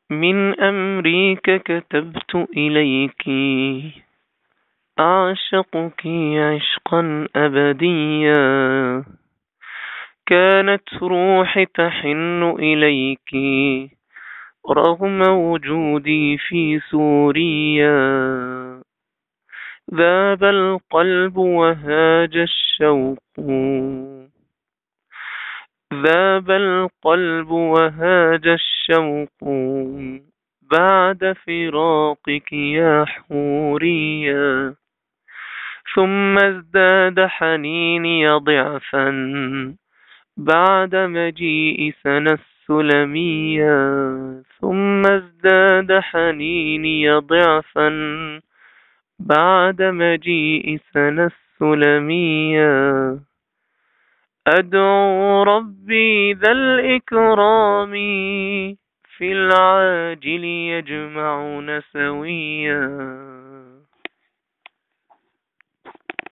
من أمريك كتبت إليك أعشقك عشقا أبديا. كانت روحي تحن إليك رغم وجودي في سوريا. ذاب القلب وهاج الشوق، ذاب القلب وهاج الشوق بعد فراقك يا حوريا. ثم ازداد حنيني ضعفا بعد مجيء سنة السلمية. ثم ازداد حنيني ضعفا بعد مجيء سنة السلمية. أدعو ربي ذا الإكرام في العاجل يجمعنا سويا.